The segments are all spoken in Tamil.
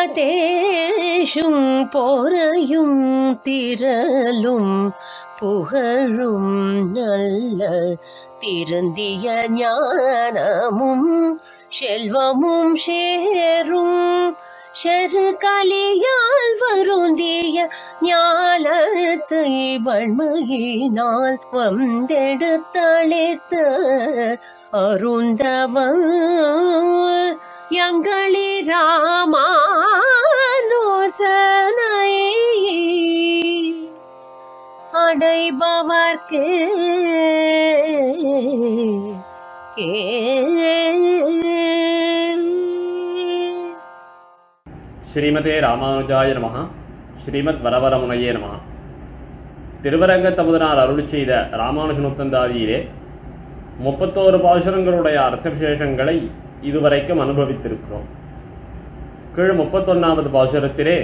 தேசும் பொறையும் திரளும் புகழும் நல்ல திருந்திய ஞானமும் செல்வமும் சேரும் செருகலியால் வருந்திய ஞாலத்தை வன்மையினால் வந்தெடுத்தளித்த அருந்தவன் எங்களி ராமானுசனை அடைபவர்க்கு ஸ்ரீமதே ராமானுஜாய நமஹ. ஸ்ரீமத் வரவரமுனையே நமஹ. திருவரங்கத்தமுதனார் அருளி செய்த ராமானுஜனுத்தந்தாதியிலே 31 பாசுரங்களுடைய அர்த்த விசேஷங்களை இதுவரைக்கும் அனுபவித்திருக்கிறோம். கீழ் 31வது பாசுரத்திலே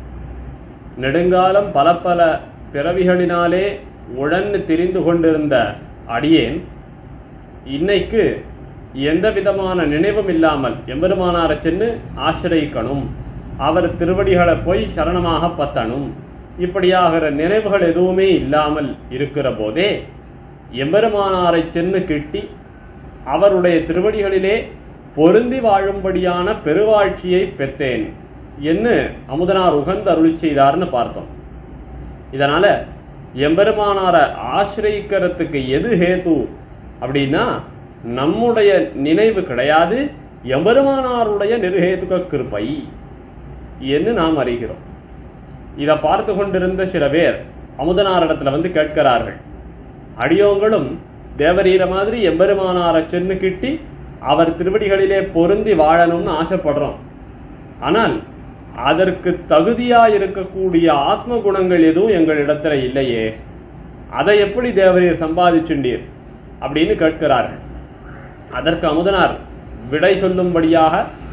நெடுங்காலம் பல பல பிறவிகளினாலே உழந்து திரிந்து கொண்டிருந்த அடியேன் இன்னைக்கு எந்த விதமான நினைவும் இல்லாமல் எம்பெருமானாரை சென்று ஆசிரியக்கணும், அவர் திருவடிகளை போய் சரணமாக பத்தணும், இப்படியாகிற நினைவுகள் எதுவுமே இல்லாமல் இருக்கிற போதே எம்பெருமானாரை சென்று கிட்டி அவருடைய திருவடிகளிலே பொருந்தி வாழும்படியான பெருவாழ்ச்சியை பெற்றேன் என்று அமுதனார் உகந்து அருளி செய்தார்னு பார்த்தோம். இதனால எம்பெருமானாரை ஆசிரியக்கிறதுக்கு எது ஹேது அப்படின்னா நம்முடைய நினைவு கிடையாது, எம்பெருமானாருடைய நிர்ஹேதுக கிருபை என்று நாம் அறிகிறோம். இதை பார்த்து கொண்டிருந்த சில பேர் அமுதனாரிடத்துல வந்து கேட்கிறார்கள், அடியோங்களும் தேவரீர மாதிரி எம்பெருமானாரை சென்று கிட்டி அவர் திருவடிகளிலே பொருந்தி வாழணும்னு ஆசைப்படுறோம். ஆனால் அதற்கு தகுதியாயிருக்கக்கூடிய ஆத்ம குணங்கள் எதுவும் எங்களிடத்துல இல்லையே, அதை எப்படி தேவரீர் சம்பாதிச்சுண்டீர் அப்படின்னு கேட்கிறார்கள். அதற்கு அமுதனார் விடை சொல்லும்படியாக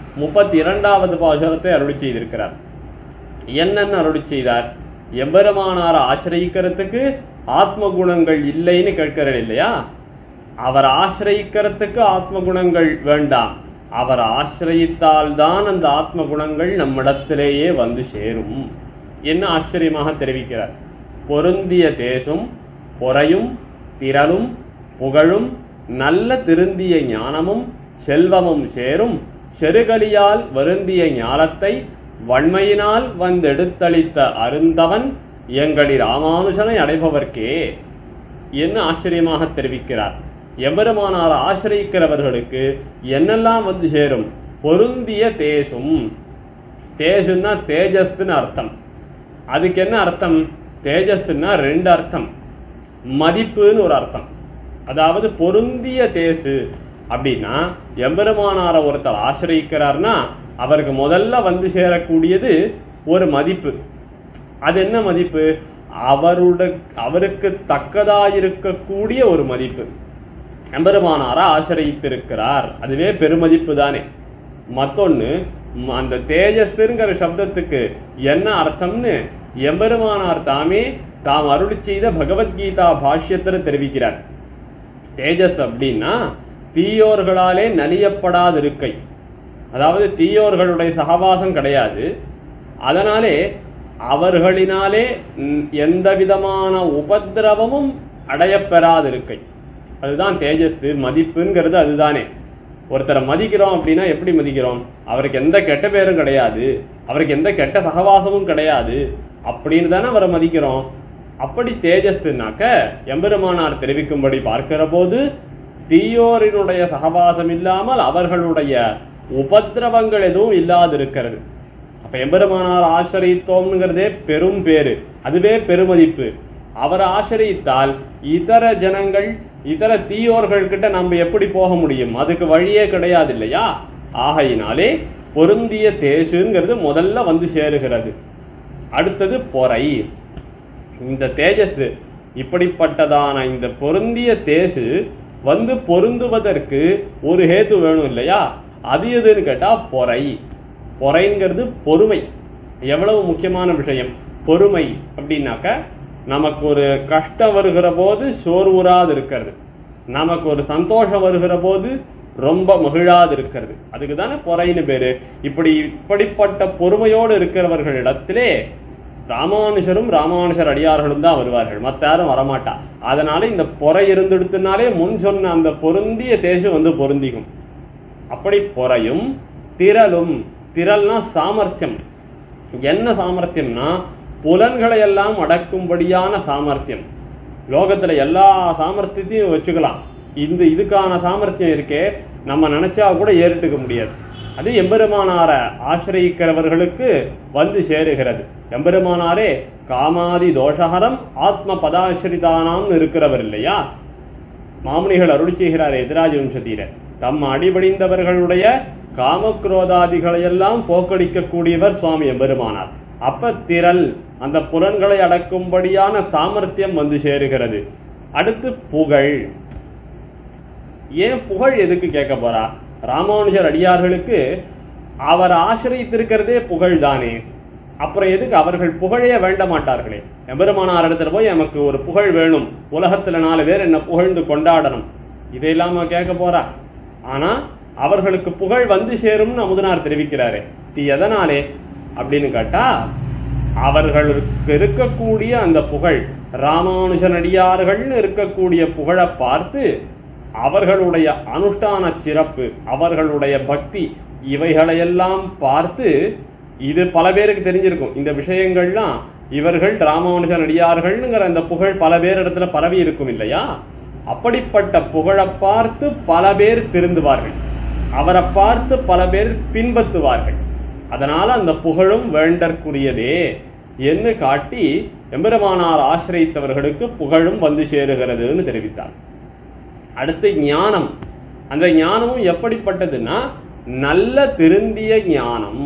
32வது பாசுரத்தை அருளி செய்திருக்கிறார். என்னன்னு அருளி செய்தார்? எம்பெருமானாரை ஆசிரியக்கிறதுக்கு ஆத்ம குணங்கள் இல்லைன்னு கேட்கிறார் இல்லையா, அவர் ஆசிரியக்கிறதுக்கு ஆத்ம குணங்கள் வேண்டாம், அவர் ஆசிரியத்தால்தான் அந்த ஆத்ம குணங்கள் நம்மிடத்திலேயே வந்து சேரும் என்று ஆச்சரியமாக தெரிவிக்கிறார். பொருந்திய தேசும் பொறையும் திரளும் புகழும் நல்ல திருந்திய ஞானமும் செல்வமும் சேரும் செருகலியால் வருந்திய ஞாலத்தை வன்மையினால் வந்தெடுத்தளித்த அருந்தவன் எங்களி ராமானுஜனை அடைபவர்க்கே என்று ஆச்சரியமாக தெரிவிக்கிறார். எம்பெருமானார் ஆசிரியக்கிறவர்களுக்கு என்னெல்லாம் வந்து சேரும்? பொருந்திய தேசும், தேசுன்னா தேஜஸ்ன்னு அர்த்தம். அதுக்கு என்ன அர்த்தம்? தேஜஸ்ன்னா 2 அர்த்தம், மதிப்புன்னு ஒரு அர்த்தம். அதாவது பொருந்திய தேசு அப்படின்னா எம்பெருமானாரை ஒருத்தர் ஆசிரியக்கிறார்னா அவருக்கு முதல்ல வந்து சேரக்கூடியது ஒரு மதிப்பு. அது என்ன மதிப்பு? அவருக்கு தக்கதாயிருக்கக்கூடிய ஒரு மதிப்பு. எம்பெருமானாரை ஆசிரியத்திருக்கிறார், அதுவே பெருமதிப்பு தானே. மத்தொன்னு, அந்த தேஜஸ்ங்கிற சப்தத்துக்கு என்ன அர்த்தம்னு எம்பெருமானார் தாமே தாம் அருளி செய்த பகவத்கீதா பாஷ்யத்தில் தெரிவிக்கிறார். தேஜஸ் அப்படின்னா தீயோர்களாலே நலியப்படாத இருக்கை, அதாவது தீயோர்களுடைய சகவாசம் கிடையாது, அதனாலே அவர்களினாலே எந்த விதமான உபதிரவமும் அடையப்பெறாத இருக்கை, அதுதான் தேஜஸ். மதிப்புங்கிறது அதுதானே. ஒருத்தரை மதிக்கிறோம் அப்படின்னா எப்படி மதிக்கிறோம்? அவருக்கு எந்த கெட்ட பேரும் கிடையாது, அவருக்கு எந்த கெட்ட சகவாசமும் கிடையாது, அப்படின்னு தானே அவரை மதிக்கிறோம். அப்படி தேஜஸ்னாக்க எம்பெருமானார் தெரிவிக்கும்படி பார்க்கிற போது தீயோரினுடைய சகவாசம் இல்லாமல் அவர்களுடைய உபதிரவங்கள் எதுவும் இல்லாதிருக்கிறது. அப்ப எம்பெருமானார் ஆசிரியத்தோம்ங்கிறதே பெரும் பேரு, அதுவே பெருமதிப்பு. அவர் ஆசிரியித்தால் இதர ஜனங்கள் இதர தீயோர்கள் கிட்ட நம்ம எப்படி போக முடியும்? அதுக்கு வழியே கிடையாது இல்லையா? ஆகையினாலே பொருந்திய தேசுங்கிறது முதல்ல வந்து சேருகிறது. அடுத்தது பொறை. இந்த தேஜஸ் இப்படிப்பட்டதான இந்த பொருந்திய தேசு வந்து பொருந்துவதற்கு ஒரு ஹேத்து வேணும் இல்லையா? அது எதுன்னு கேட்டா பொறை. பொறைங்கிறது பொறுமை. எவ்வளவு முக்கியமான விஷயம் பொறுமை அப்படின்னாக்க, நமக்கு ஒரு கஷ்டம் வருகிற போது சோர்வுறாது இருக்கிறது, நமக்கு ஒரு சந்தோஷம் வருகிற போது ரொம்ப மகிழாது இருக்கிறது. அதுக்கு தானே பொறைன்னு பேரு. இப்படிப்பட்ட பொறுமையோடு இருக்கிறவர்களிடத்திலே ராமானுஷரும் ராமானுஷர் அடியார்களும் தான் வருவார்கள், மற்ற யாரும் வரமாட்டா. அதனால இந்த பொறை இருந்துடுத்துனாலே முன் சொன்ன அந்த பொருந்திய தேசம் வந்து பொருந்திக்கும். அப்படி பொறையும் திரளும், திரள்னா சாமர்த்தியம். என்ன சாமர்த்தியம்னா புலன்களை எல்லாம் அடக்கும்படியான சாமர்த்தியம். லோகத்துல எல்லா சாமர்த்தியத்தையும் வச்சுக்கலாம், இதுக்கான சாமர்த்தியம் இருக்கே நம்ம நினைச்சா கூட ஏறிட்டுக்க முடியாது. அது எம்பெருமானார ஆசிரியிக்கிறவர்களுக்கு வந்து சேருகிறது. எம்பெருமானாரே காமாதி தோஷஹரம் ஆத்ம பதாசிரிதானாம் இருக்கிறவர் இல்லையா? மாமுனிகள் அருள் செய்கிறார் எதிராஜ வம்சத்தீர, தம் அடிபடிந்தவர்களுடைய காமக்ரோதாதிகளையெல்லாம் போக்கடிக்கக்கூடியவர் சுவாமி எம்பெருமானார். அப்ப திரள், அந்த புலன்களை அடக்கும்படியான சாமர்த்தியம் வந்து சேருகிறது. அடுத்து புகழ். ஏன் புகழ் எதுக்கு கேட்க போறா? ராமானுஜர் அடியார்களுக்கு அவர் ஆசிரியத்திருக்கிறதே புகழ் தானே, அப்புறம் எதுக்கு அவர்கள் புகழையே வேண்ட மாட்டார்களே? எம்பெருமானார் இடத்துல போய் நமக்கு ஒரு புகழ் வேணும், உலகத்துல 4 பேர் என்ன புகழ்ந்து கொண்டாடணும், இதையெல்லாம் கேட்க போறா? ஆனா அவர்களுக்கு புகழ் வந்து சேரும்னு அமுதனார் தெரிவிக்கிறாரே, இது எதனாலே அப்படின்னு கேட்டா, அவர்களுக்கு இருக்கக்கூடிய அந்த புகழ், ராமானுஜன் அடியார்கள்னு இருக்கக்கூடிய புகழை பார்த்து அவர்களுடைய அனுஷ்டான சிறப்பு, அவர்களுடைய பக்தி, இவைகளையெல்லாம் பார்த்து, இது பல பேருக்கு தெரிஞ்சிருக்கும் இந்த விஷயங்கள்லாம், இவர்கள் ராமானுஜன் அடியார்கள்ங்கிற அந்த புகழ் பல பேர் இடத்துல பரவி இருக்கும் இல்லையா? அப்படிப்பட்ட புகழை பார்த்து பல பேர் திருந்துவார்கள், அவரை பார்த்து பல பேர் பின்பற்றுவார்கள். அதனால அந்த புகழும் வேண்டற்குரியதே என்று காட்டி எம்பெருமானார் ஆசிரியத்தவர்களுக்கு புகழும் வந்து சேருகிறதுன்னு தெரிவித்தார். அடுத்து ஞானம். அந்த ஞானமும் எப்படிப்பட்டதுன்னா நல்ல திருந்திய ஞானம்.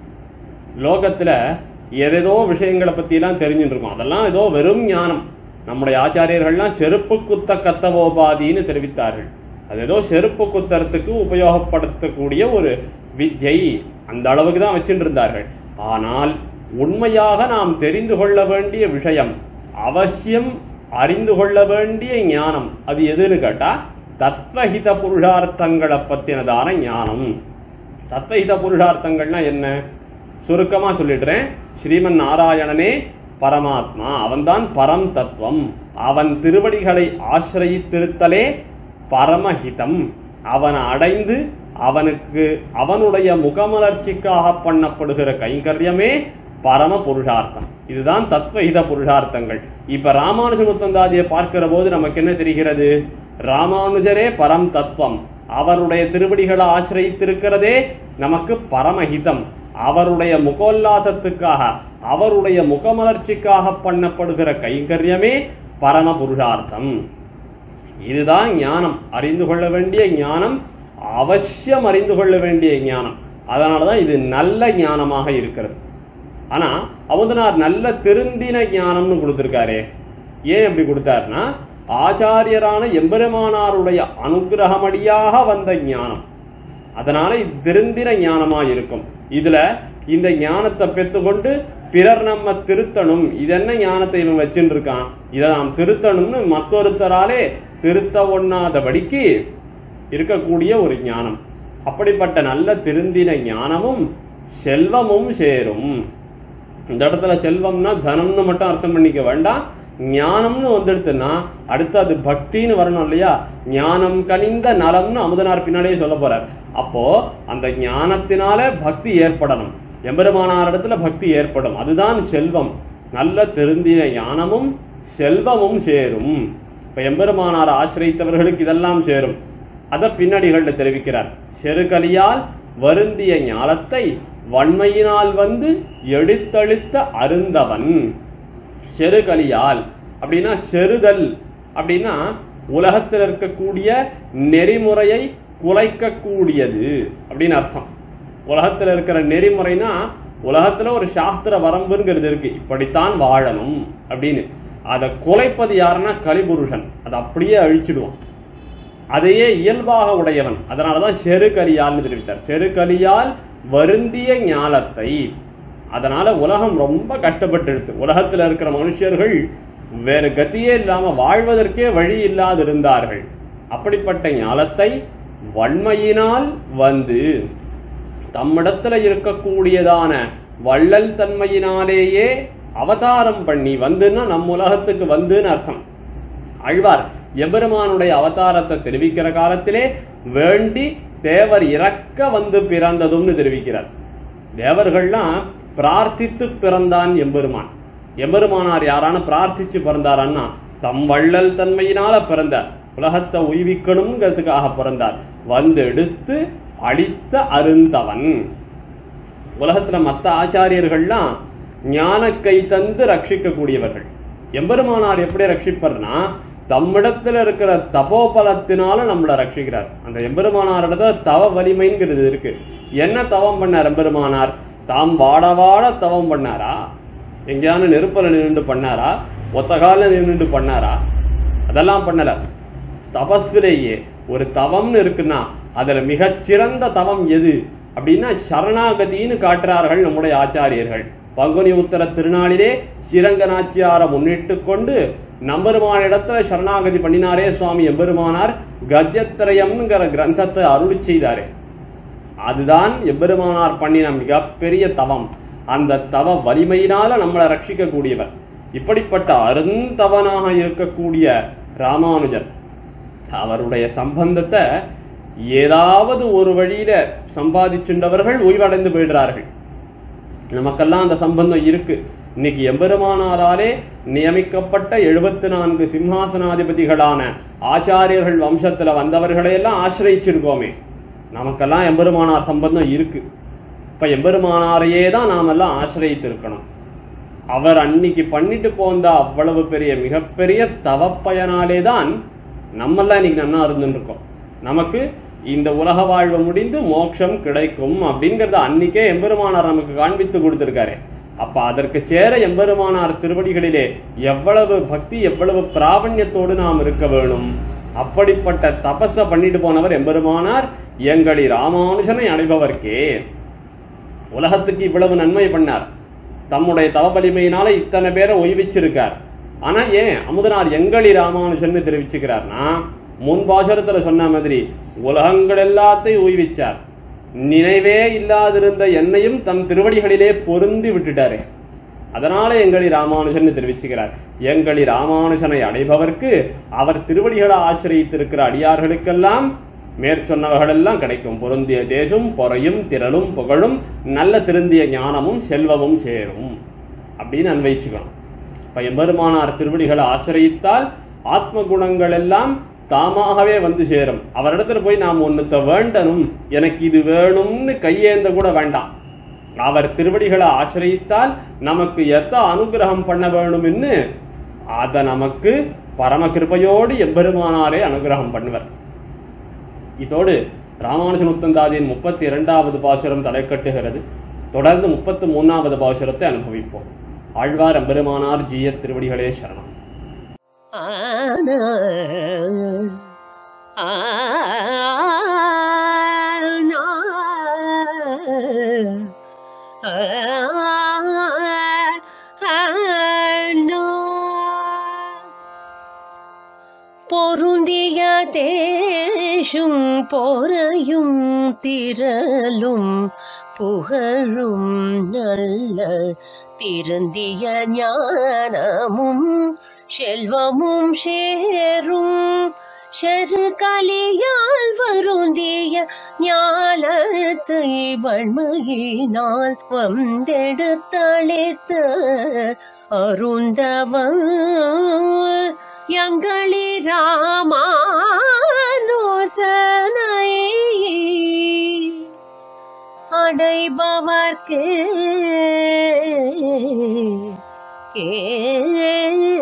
லோகத்துல ஏதேதோ விஷயங்களை பத்தி எல்லாம் தெரிஞ்சுட்டு இருக்கோம், அதெல்லாம் ஏதோ வெறும் ஞானம். நம்முடைய ஆச்சாரியர்கள்லாம் செருப்பு குத்த கத்தவோபாதின்னு தெரிவித்தார்கள். அது ஏதோ செருப்பு குத்தறதுக்கு உபயோகப்படுத்தக்கூடிய ஒரு வித்யை, அந்த அளவுக்கு தான் வச்சுட்டு இருந்தார்கள். ஆனால் உண்மையாக நாம் தெரிந்து கொள்ள வேண்டிய விஷயம், அவசியம் அறிந்து கொள்ள வேண்டிய ஞானம் அது எதுன்னு கேட்டா தத்வஹித புருஷார்த்தங்களை பத்தினதான ஞானம். தத்வஹித புருஷார்த்தங்கள்னா என்ன? சுருக்கமா சொல்லிடுறேன். ஸ்ரீமன் நாராயணனே பரமாத்மா, அவன்தான் பரம் தத்துவம், அவன் திருவடிகளை ஆசிரியித்திருத்தலே பரமஹிதம், அவனை அடைந்து அவனுக்கு அவனுடைய முகமலர்ச்சிக்காக பண்ணப்படுகிற கைங்கரியமே பரம புருஷார்த்தம். இதுதான் தத்வஹித புருஷார்த்தங்கள். இப்ப ராமானுஜ முத்தந்தாதியை பார்க்கிற போது நமக்கு என்ன தெரிகிறது? ராமானுஜரே பரம் தத்துவம், அவருடைய திருவடிகளை ஆசிரியித்திருக்கிறதே நமக்கு பரமஹிதம், அவருடைய முகோல்லாசத்துக்காக அவருடைய முகமலர்ச்சிக்காக பண்ணப்படுகிற கைங்கரியமே பரம புருஷார்த்தம். இதுதான் ஞானம், அறிந்து கொள்ள வேண்டிய ஞானம், அவசியம் அறிந்து கொள்ள வேண்டிய ஞானம். அதனாலதான் இது நல்ல ஞானமாக இருக்கிறது. ஆனா அமுதனார் நல்ல திருந்தின ஞானம்னு கொடுத்திருக்காரே. ஏன் எப்படி கொடுத்தாருன்னா, ஆச்சாரியரான எம்பெருமானாருடைய அனுகிரகமடியாக வந்த ஞானம், அதனால இது திருந்தின ஞானமா இருக்கும். இதுல இந்த ஞானத்தை பெற்றுக்கொண்டு பிறர் நம்ம திருத்தணும், இது என்ன ஞானத்தை இவன் வச்சுட்டு இருக்கான், இதை நாம் திருத்தணும்னு மற்றொருத்தராலே திருத்த ஒண்ணாதபடிக்கு இருக்கக்கூடிய ஒரு ஞானம். அப்படிப்பட்ட நல்ல திருந்தின ஞானமும் செல்வமும் சேரும். இந்த இடத்துல செல்வம்னா தனம்னு மட்டும் அர்த்தம் பண்ணிக்க வேண்டாம், ஞானம்னு வந்துடுத்துன்னா அடுத்து அது பக்தின்னு வரணும் இல்லையா? ஞானம் கனிந்த நலம்னு அமுதனார் பின்னாடியே சொல்ல போறார். அப்போ அந்த ஞானத்தினால பக்தி ஏற்படணும், எம்பெருமானார் இடத்துல பக்தி ஏற்படும், அதுதான் செல்வம். நல்ல திருந்தின ஞானமும் செல்வமும் சேரும். இப்ப எம்பெருமானார் ஆசிரியத்தவர்களுக்கு இதெல்லாம் சேரும். அத பின்னாடிகள்ல தெரிவிக்கிறார். செருகலியால் வருந்திய ஞானத்தை வன்மையினால் வந்து எடுத்தழுத்த அருந்தவன். செருகலியால் அப்படின்னா செருதல் அப்படின்னா உலகத்தில் இருக்கக்கூடிய நெறிமுறையை குலைக்கக்கூடியது அப்படின்னு அர்த்தம். உலகத்தில் இருக்கிற நெறிமுறைனா உலகத்துல ஒரு சாஸ்திர வரம்புங்கிறது இருக்கு, இப்படித்தான் வாழணும் அப்படின்னு. அதை குலைப்பது யாருன்னா கலிபுருஷன், அதை அப்படியே அழிச்சிடுவான், அதையே இயல்பாக உடையவன். அதனாலதான் செருகலியால் தெரிவித்தார். செருகலியால் வருந்திய ஞானத்தை. அதனால உலகம் ரொம்ப கஷ்டப்பட்டு எடுத்து, உலகத்துல இருக்கிற மனுஷர்கள் வேறு கத்தியே இல்லாம வாழ்வதற்கே வழி இல்லாது இருந்தார்கள். அப்படிப்பட்ட ஞானத்தை வன்மையினால் வந்து தம்மிடத்துல இருக்கக்கூடியதான வள்ளல் தன்மையினாலேயே அவதாரம் பண்ணி வந்துன்னா நம் உலகத்துக்கு வந்துன்னு அர்த்தம். ஆழ்வார் எம்பெருமானுடைய அவதாரத்தை தெரிவிக்கிற காலத்திலே வேண்டி தேவர் இறக்க வந்து பிறந்ததும்னு தெரிவிக்கிறார். தேவர்கள்லாம் பிரார்த்தித்து பிறந்தான் எம்பெருமான். எம்பெருமானார் யாரான பிரார்த்திச்சு பிறந்தாரன்னா தம் வள்ளல் தன்மையினால பிறந்தார். உலகத்தை உய்விக்கணுங்கிறதுக்காக பிறந்தார். வந்து எடுத்து அளித்த அருந்தவன். உலகத்துல மற்ற ஆச்சாரியர்கள்லாம் ஞான கை தந்து ரட்சிக்க கூடியவர்கள். எம்பெருமானார் எப்படி ரட்சிப்பர்னா தம்மிடத்துல இருக்கிற தபோபலத்தினால நம்மளை ரட்சிக்கிறார். அந்த எம்பெருமானாரிடத்துல தவ வலிமைங்கிறது இருக்கு. என்ன தவம் பண்ணார் எம்பெருமானார்? தாம் வாட வாட தவம் பண்ணாரா? எங்கேயான நெருப்பல நின்று பண்ணாரா? ஒத்த கால நின்று பண்ணாரா? அதெல்லாம் பண்ணல. தபஸ்லேயே ஒரு தவம்னு இருக்குன்னா அதுல மிகச்சிறந்த தவம் எது அப்படின்னா சரணாகதின்னு காட்டுறார்கள் நம்முடைய ஆச்சாரியர்கள். பங்குனி உத்தர திருநாளிலே ஸ்ரீரங்க நாச்சியாரை முன்னிட்டு கொண்டு நம்பெருமான இடத்துல சரணாகதி பண்ணினாரே சுவாமி எம்பெருமானார். கஜ்யத்திரயம்ங்கிற கிரந்தத்தை அருளி செய்தாரே, அதுதான் எம்பெருமானார் பண்ணின மிகப்பெரிய தவம். அந்த தவ வலிமையினால நம்மளை ரட்சிக்க கூடியவர். இப்படிப்பட்ட அருந்தவனாக இருக்கக்கூடிய ராமானுஜர் அவருடைய சம்பந்தத்தை ஏதாவது ஒரு வழியில சம்பாதிச்சுண்டவர்கள் ஓய்வடைந்து போயிடுறார்கள். நமக்கெல்லாம் அந்த சம்பந்தம் இருக்கு. இன்னைக்கு எம்பெருமானாராலே நியமிக்கப்பட்ட 74 சிம்ஹாசனாதிபதிகளான ஆச்சாரியர்கள் வம்சத்துல வந்தவர்களையெல்லாம் ஆசிரியிச்சிருக்கோமே. நமக்கெல்லாம் எம்பெருமானார் சம்பந்தம் இருக்கு. இப்ப எம்பெருமானாரையே தான் நாமெல்லாம் ஆசிரியித்திருக்கணும். அவர் அன்னைக்கு பண்ணிட்டு போந்த அவ்வளவு பெரிய மிகப்பெரிய தவப்பயனாலே தான் நம்மெல்லாம் இன்னைக்கு நன்னா இருந்துருக்கோம். நமக்கு இந்த உலக வாழ்வு முடிந்து மோட்சம் கிடைக்கும் அப்படிங்கறத அன்னைக்கே எம்பெருமானார் நமக்கு காண்பித்து கொடுத்திருக்காரு. அப்ப அதற்கு சேர எம்பெருமானார் திருவடிகளிலே எவ்வளவு பக்தி எவ்வளவு பிராவண்யத்தோடு நாம் இருக்க வேணும். அப்படிப்பட்ட தபஸ பண்ணிட்டு போனவர் எம்பெருமானார். எங்களி ராமானுஜனை அடைபவர்க்கே உலகத்துக்கு இவ்வளவு நன்மை பண்ணார். தம்முடைய தவ வலிமையினால இத்தனை பேரை ஒய்விச்சிருக்கார். ஆனா ஏன் அமுதனார் எங்களி ராமானுஜன் தெரிவிச்சுக்கிறார்னா முன்பாசரத்துல சொன்ன மாதிரி உலகங்கள் எல்லாத்தையும் ஊய்விச்சார். நினைவே இல்லாதிருந்த என்னையும் தம் திருவடிகளிலே பொருந்தி விட்டுட்டாரே, அதனால எங்களி ராமானுஜன் தெரிவிச்சுக்கிறார். எங்களி ராமானுஜனை அடைபவர்க்கு அவர் திருவடிகளை ஆசிரியத்திருக்கிற அடியார்களுக்கெல்லாம் மேற்சொன்னவர்கள் எல்லாம் கிடைக்கும். பொருந்திய தேசும் பொறையும் திரளும் புகழும் நல்ல திருந்திய ஞானமும் செல்வமும் சேரும் அப்படின்னு அன்வைச்சுக்கணும். இப்ப எம்பெருமானார் திருவடிகளை ஆசிரியித்தால் ஆத்ம குணங்கள் எல்லாம் தாமாகவே வந்து சேரும். அவரிடத்துல போய் நாம் ஒன்னுத்த வேண்டனும், எனக்கு இது வேணும்னு கையேந்த கூட வேண்டாம். அவர் திருவடிகளை ஆசிரியித்தால் நமக்கு எத்த அனுகிரகம் பண்ண வேணும்னு அத நமக்கு பரம கிருபையோடு எம்பெருமானாரே அனுகிரகம் பண்ணுவர். இதோடு ராமானுஜன் உத்தந்தாதியின் 32வது பாசுரம் தலை கட்டுகிறது. தொடர்ந்து 33வது பாசுரத்தை அனுபவிப்போம். ஆழ்வார் எம்பெருமானார் ஜீயர் திருவடிகளே சரணம். பொருந்திய தேசும் பொறையும் திரளும் புகழும் நல்ல திருந்திய ஞானமும் செல்வமும் சேரும் செருகலியால் வருந்திய ஞாலத்தை வன்மையினால் வந்தெடுத்தளித்த அருந்தவன் எங்களி ராமானுஜனை அடைபவர்க்கு